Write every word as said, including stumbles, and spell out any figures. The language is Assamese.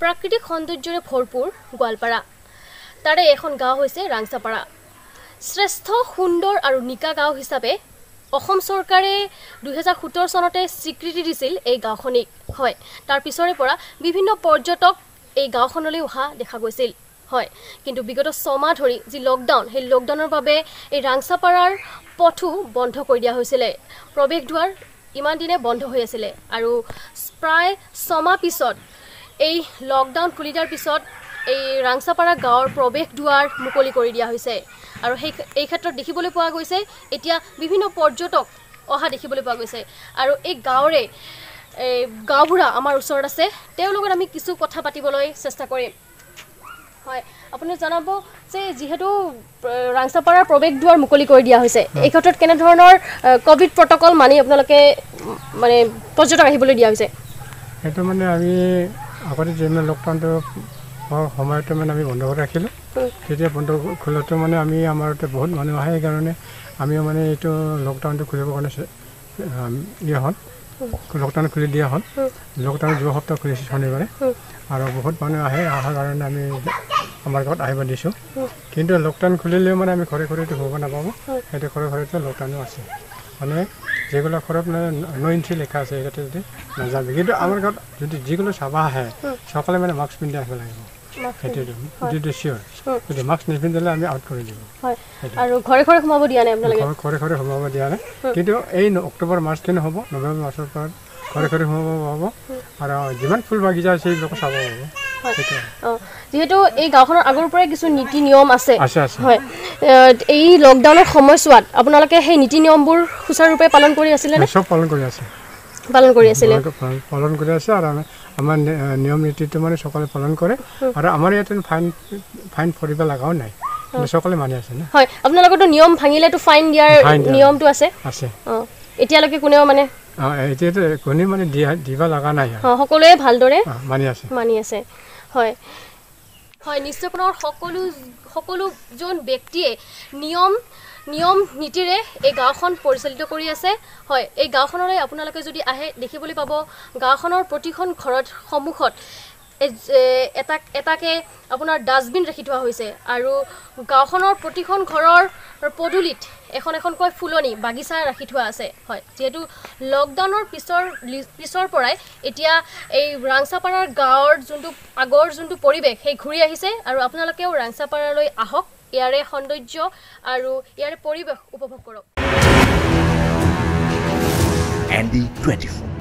প্ৰাকৃতিক সৌন্দৰ্যৰে ভৰপূৰ গোৱালপাৰা তাৰে এখন গাঁও হৈছে ৰাংচাপাৰা শ্ৰেষ্ঠ সুন্দৰ আৰু নিকা গাঁও হিচাপে অসম চৰকাৰে দুই হাজাৰ সোতৰ চনতে স্বীকৃতি দিছিল এই গাঁওখনিক হয় তাৰ পিছৰে পৰা বিভিন্ন পৰ্যটক এই গাঁওখনলৈ অহা দেখা গৈছিল হয় কিন্তু বিগত ছমাহ ধৰি যি লকডাউন সেই লকডাউনৰ বাবে এই ৰাংচাপাৰাৰ পথো বন্ধ কৰি দিয়া হৈছিল প্ৰৱেশ দুৱাৰ ইমান দিনে বন্ধ হৈ আছিল আৰু প্ৰায় ছমাহ পিছত এই লকডাউন খুলি দিয়াৰ পিছত এই ৰাংচাপাৰা গাঁৱৰ প্ৰৱেশ দুৱাৰ মুকলি কৰি দিয়া হৈছে আৰু সেই এই ক্ষেত্ৰত দেখিবলৈ পোৱা গৈছে এতিয়া বিভিন্ন পৰ্যটক অহা দেখিবলৈ পোৱা গৈছে আৰু এই গাঁৱৰে এই গাঁওবুঢ়া আমাৰ ওচৰত আছে তেওঁলোকৰ আমি কিছু কথা পাতিবলৈ চেষ্টা কৰিম হয় আপুনি জানাব যে যেহেতু ৰাংচাপাৰাৰ প্ৰৱেশ দুৱাৰ মুকলি কৰি দিয়া হৈছে এই ক্ষেত্ৰত কেনে ধৰণৰ কোভিড প্ৰটকল মানি আপোনালোকে মানে পৰ্যটক আহিবলৈ দিয়া হৈছে এটা মানে আমি আগতে যে লকডাউনটো সময়তে মানে আমি বন্ধ কৰি ৰাখিলোঁ তেতিয়া বন্ধ খোলাটো মানে আমি আমাৰ বহুত মানুহ আহে সেইকাৰণে আমিও মানে এইটো লকডাউনটো খুলিবৰ কাৰণে ইয়ে হ'ল লকডাউন খুলি দিয়া হ'ল লকডাউন যোৱা সপ্তাহ খুলিছে শনিবাৰে আৰু বহুত মানুহ আহে অহাৰ কাৰণে আমি আমাৰ ঘৰত আহিব দিছোঁ কিন্তু লকডাউন খুলিলেও মানে আমি ঘৰে ঘৰেতো হ'ব নাপাব সেইটো ঘৰে ঘৰেতো লকডাউনো আছে মানে যেগুলো ঘৰত মানে ন ইঞ্চি লেখা আছে এইটো যদি নাযাবে কিন্তু আমাৰ ঘৰত যদি যিগুলো চাবা আহে সকলে মানে মাস্ক পিন্ধি আহিব লাগিব সেইটো যদি চিয়ৰ যদি মাস্ক নিপিন্ধিলে আমি আউট কৰি দিব আৰু ঘৰে ঘৰে সোমাব দিয়া নাই আপোনালোকে ঘৰে ঘৰে সোমাব দিয়া নাই কিন্তু এই অক্টোবৰ মাৰ্চ কিনে হ'ব নৱেম্বৰ মাৰ্চৰ পৰা ঘৰে ঘৰে সোমাব পাব আৰু যিমান ফুল বাগিচা আছে সেইবিলাক চাব পাব যেহেতু এই গাঁওখনৰ আগৰ পৰাই কিছু নীতি নিয়ম আছে আছে আছে হয় এই লকডাউনৰ সময়ছোৱাত আপোনালোকে সেই নীতি নিয়মবোৰ সুচাৰুৰূপে পালন কৰি আছিল নে সব পালন কৰি আছে পালন কৰি আছিল পালন কৰি আছে আৰু আমাৰ নিয়ম নীতিটো মানে সকলে পালন কৰে আৰু আমাৰ ইয়াতে ফাইন ফাইন ভৰিব লগাও নাই সকলে মানি আছে না হয় আপোনালোকৰটো নিয়ম ভাঙিলেতো ফাইন দিয়াৰ নিয়মটো আছে আছে এতিয়ালৈকে কোনেও মানে এতিয়াতো কোনে মানে দিবা লগা নাই সকলোৱে ভালদৰে মানি আছে মানি আছে হয় হয় নিশ্চয়কৈ সকলো সকলোজন ব্যক্তিয়ে নিয়ম নিয়ম নীতিৰে এই গাঁওখন পৰিচালিত কৰি আছে হয় এই গাঁওখনলৈ আপোনালোকে যদি আহে দেখিবলৈ পাব গাঁওখনৰ প্ৰতিখন ঘৰত সন্মুখত এটা এটাকে আপোনাৰ ডাষ্টবিন ৰাখি থোৱা হৈছে আৰু গাঁওখনৰ প্ৰতিখন ঘৰৰ পদূলিত এখন এখনকৈ ফুলনি বাগিচা ৰাখি থোৱা আছে হয় যেহেতু লকডাউনৰ পিছৰ পিছৰ পৰাই এতিয়া এই ৰাংচাপাৰাৰ গাঁৱৰ যোনটো আগৰ যোনটো পৰিৱেশ সেই ঘূৰি আহিছে আৰু আপোনালোকেও ৰাংচাপাৰালৈ আহক ইয়াৰে সৌন্দৰ্য আৰু ইয়াৰে পৰিৱেশ উপভোগ কৰক এন ডি টুৱেণ্টি ফ'ৰ